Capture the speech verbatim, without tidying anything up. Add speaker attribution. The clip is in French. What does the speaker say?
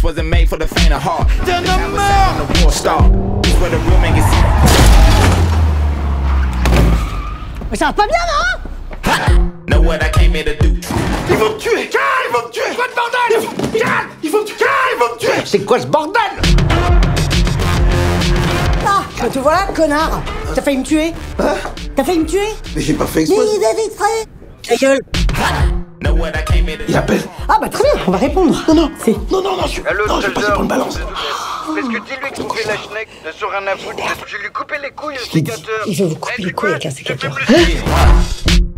Speaker 1: wasn't made for the faint of heart.
Speaker 2: T'es un homme mort.
Speaker 1: The war start. This where the real man gets seen.
Speaker 3: Mais ça va pas bien, non?
Speaker 1: Know what I came here to do.
Speaker 2: Ils vont me tuer. Car ils vont me tuer. Quoi de bordel? Car ils vont me tuer. Car ils vont me tuer.
Speaker 4: C'est quoi ce bordel?
Speaker 3: Ah, bah te voilà, connard. T'as failli me tuer.
Speaker 2: Hein?
Speaker 3: T'as failli me tuer.
Speaker 2: Mais j'ai pas fait
Speaker 3: Mais
Speaker 2: exprès.
Speaker 3: il avait exprès. Ta gueule.
Speaker 1: Know what I came here to do.
Speaker 2: Il appelle.
Speaker 3: Ah bah très bien, on va répondre.
Speaker 2: Non, non.
Speaker 3: C'est...
Speaker 2: Non, non, non, je suis...
Speaker 5: Allô,
Speaker 2: Non, je vais passer pour une balance.
Speaker 5: Parce que dis-lui de couper la schneck, ne sont rien à foutre. Je vais lui couper les couilles, le
Speaker 3: Il dit,
Speaker 5: sécateur.
Speaker 3: il veut vous couper
Speaker 5: Eh,
Speaker 3: les
Speaker 5: tu
Speaker 3: couilles
Speaker 5: quoi?
Speaker 3: avec un
Speaker 5: Ça fait
Speaker 3: sécateur.
Speaker 5: plaisir.